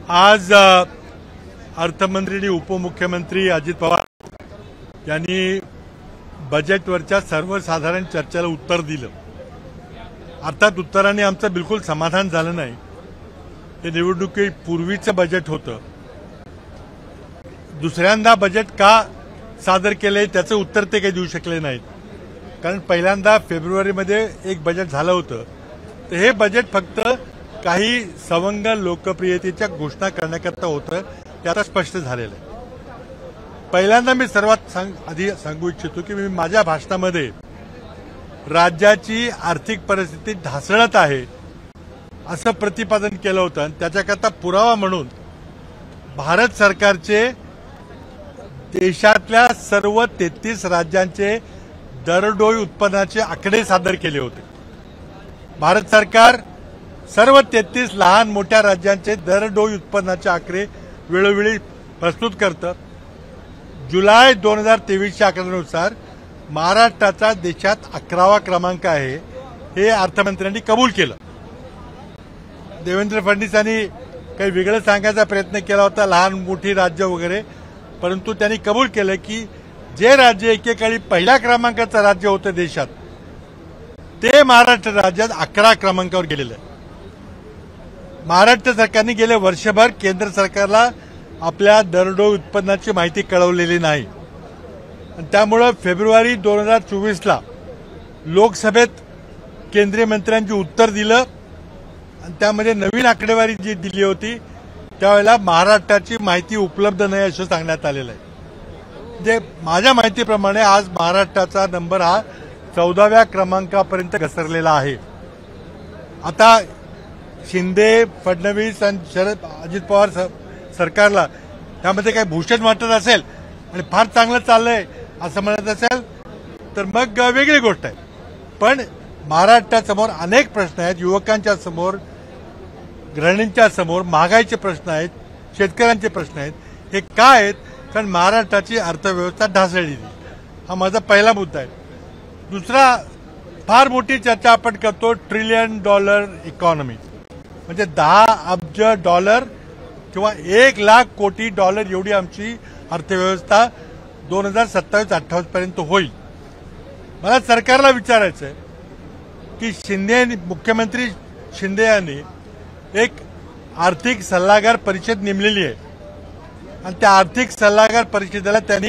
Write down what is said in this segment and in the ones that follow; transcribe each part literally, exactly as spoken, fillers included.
आज अर्थमंत्री आणि उपमुख्यमंत्री अजित पवार यांनी बजेटवरच्या सर्वसाधारण चर्चेला उत्तर दिलं। अर्थात उत्तराने आमचं बिलकुल समाधान झालं नाही। हे निवडणुकीपूर्वीचं बजेट होतं। दुसऱ्यांदा बजेट का सादर केले त्याचं उत्तर ते काही देऊ शकले नाहीत, कारण पहिल्यांदा फेब्रुवारीमध्ये एक बजेट झालं होतं। तर हे बजेट फक्त काही सवंग लोकप्रियतेच्या घोषणा करण्याकरता होतं, ते आता स्पष्ट झालेलं आहे। पहिल्यांदा मी सर्वात सांग आधी सांगू इच्छितो की मी माझ्या भाषणामध्ये राज्याची आर्थिक परिस्थिती ढासळत आहे असं प्रतिपादन केलं होतं, आणि त्याच्याकरता पुरावा म्हणून भारत सरकारचे देशातल्या सर्व तेहतीस राज्यांचे दरडोई उत्पन्नाचे आकडे सादर केले होते। भारत सरकार सर्व तेहतीस लहान मोठ्या राज्यांचे दरडोई उत्पन्नाचे आकडे वेळोवेळी प्रस्तुत करतं। जुलै दोन हजार तेवीसच्या आकड्यानुसार महाराष्ट्राचा देशात अकरावा क्रमांक आहे, हे अर्थमंत्र्यांनी कबूल केलं। देवेंद्र फडणवीसांनी काही वेगळं सांगायचा प्रयत्न केला होता, लहान मोठी राज्य वगैरे, परंतु त्यांनी कबूल केलं की जे राज्य एकेकाळी पहिल्या क्रमांकाचं राज्य होतं देशात, ते महाराष्ट्र राज्यात अकरा क्रमांकावर गेलेलं आहे। महाराष्ट्र सरकारने गेले वर्षभर केंद्र सरकारला आपल्या दरडोई उत्पन्नाची माहिती कळवलेली नाही, आणि त्यामुळे फेब्रुवारी दोन हजार चोवीसला लोकसभेत केंद्रीय मंत्र्यांची उत्तर दिलं, आणि त्यामध्ये नवीन आकडेवारी जी दिली होती त्यावेळेला महाराष्ट्राची माहिती उपलब्ध नाही असं सांगण्यात आलेलं आहे। म्हणजे माझ्या माहितीप्रमाणे आज महाराष्ट्राचा नंबर हा चौदाव्या क्रमांकापर्यंत घसरलेला आहे। आता शिंदे, फडणवीस आणि शरद अजित पवार सरकारला त्यामध्ये काही भूषण वाटत असेल आणि फार चांगलं चाललंय असं म्हणत असेल तर मग वेगळी गोष्ट आहे, पण महाराष्ट्रासमोर अनेक प्रश्न आहेत। युवकांच्या समोर, गृहिणींच्या समोर महागाईचे प्रश्न आहेत, शेतकऱ्यांचे प्रश्न आहेत। हे काय आहेत? कारण महाराष्ट्राची अर्थव्यवस्था ढासळली, हा माझा पहिला मुद्दा आहे। दुसरा, फार मोठी चर्चा आपण करतो ट्रिलियन डॉलर इकॉनॉमी, म्हणजे दहा अब्ज डॉलर किंवा एक लाख कोटी डॉलर एवढी आमची अर्थव्यवस्था दोन हजार सत्तावीस अठ्ठावीस पर्यंत होईल। मला सरकारला विचारायचं आहे की शिंदे, मुख्यमंत्री शिंदे यांनी एक आर्थिक सल्लागार परिषद नेमलेली आहे, आणि त्या आर्थिक सल्लागार परिषदेला त्यांनी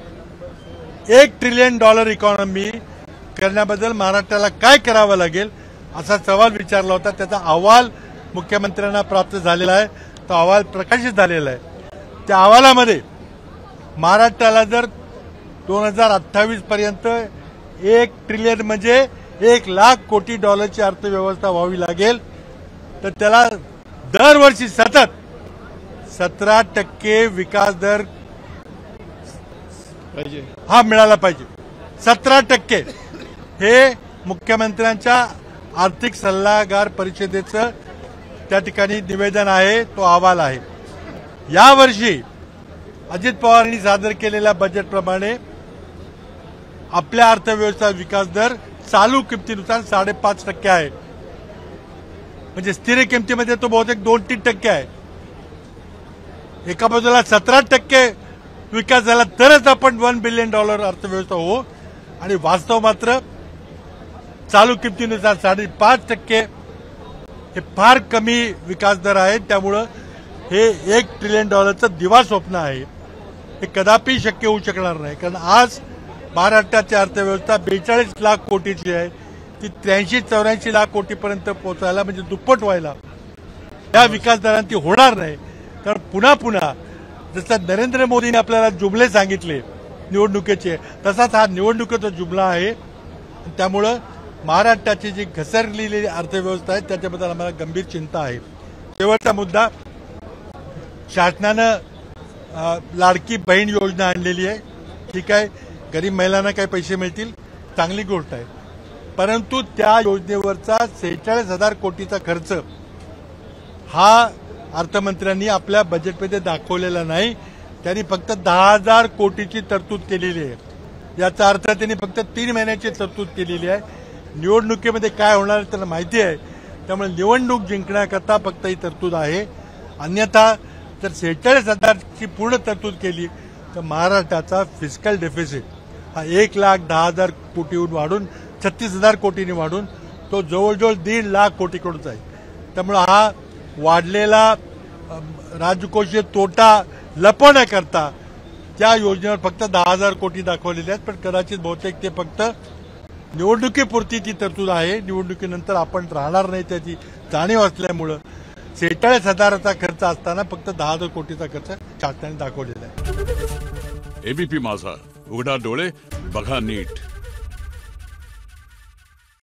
एक ट्रिलियन डॉलर इकॉनॉमी करण्याबद्दल महाराष्ट्राला काय करावं लागेल असा सवाल विचारला होता। त्याचा अहवाल मुख्यमंत्र्यांना प्राप्त झालेला आहे, तो अहवाल प्रकाशित झालेला आहे। त्या अहवालामध्ये महाराष्ट्राला जर दोन हजार अठ्ठावीस पर्यंत एक ट्रिलियन म्हणजे एक लाख कोटी डॉलरची अर्थव्यवस्था व्हावी लागेल, तर त्याला दरवर्षी सतत सतरा टक्के विकास दर पाहिजे, हा मिळाला पाहिजे। सतरा टक्के हे मुख्यमंत्र्यांच्या आर्थिक सल्लागार परिषदेचं त्या ठिकाणी निवेदन आहे, तो अहवाल आहे। यावर्षी अजित पवारांनी सादर केलेल्या बजेटप्रमाणे आपल्या अर्थव्यवस्था विकास दर चालू किमतीनुसार साडेपाच टक्के आहे, म्हणजे स्थिर किमतीमध्ये तो बहुतेक दोन तीन टक्के आहे। एका बाजूला सतरा टक्के विकास झाला तरच आपण वन बिलियन डॉलर अर्थव्यवस्था हो, आणि वास्तव मात्र चालू किमतीनुसार साडेपाच टक्के हे फार कमी विकास दर आहे। त्यामुळं हे एक ट्रिलियन डॉलरचं दिवा स्वप्न आहे, हे कदापि शक्य होऊ शकणार नाही। कारण आज महाराष्ट्राची अर्थव्यवस्था बेचाळीस लाख कोटीची आहे, ती त्र्याऐंशी चौऱ्याऐंशी लाख कोटीपर्यंत पोहोचायला, म्हणजे दुप्पट व्हायला या विकास दरांनी ती होणार नाही। तर पुन्हा पुन्हा जसं नरेंद्र मोदींनी आपल्याला जुमले सांगितले निवडणुकीचे, तसाच हा निवडणुकीचा जुमला आहे। त्यामुळं महाराष्ट्राची जी घसरलेली अर्थव्यवस्था आहे त्याच्याबद्दल आम्हाला गंभीर चिंता आहे। शेवटचा मुद्दा, शासनानं लाडकी बहीण योजना आणलेली आहे, ठीक आहे, गरीब महिलांना काही पैसे मिळतील, चांगली गोष्ट आहे, परंतु त्या योजनेवरचा सेहेचाळीस हजार कोटीचा खर्च हा अर्थमंत्र्यांनी आपल्या बजेटमध्ये दाखवलेला नाही। त्यांनी फक्त दहा हजार कोटीची तरतूद केलेली आहे। याचा अर्थ त्यांनी फक्त तीन महिन्याची तरतूद केलेली आहे। निवडणुकीमध्ये काय होणार त्यांना माहिती आहे, त्यामुळे निवडणूक जिंकण्याकरता फक्त ही तरतूद आहे। अन्यथा जर सेहेचाळीस हजारची पूर्ण तरतूद केली तर महाराष्ट्राचा फिस्कल डेफिसिट हा एक लाख दहा हजार कोटीहून वाढून छत्तीस हजार कोटींनी वाढून तो जवळजवळ दीड लाख कोटीकडून जाईल. त्यामुळे हा वाढलेला राजकोषीय तोटा लपवण्याकरता त्या योजनेवर फक्त दहा हजार कोटी दाखवलेले आहेत, पण कदाचित बहुतेक ते फक्त निवडणुकीपुरती ती तरतूद आहे. निवडणुकीनंतर आपण राहणार नाही त्याची जाणीव असल्यामुळं सेहेचाळीस हजाराचा खर्च असताना फक्त दहा हजार कोटीचा खर्च शासनाने दाखवलेला आहे. एबीपी माझा, उघडा डोळे बघा नीट.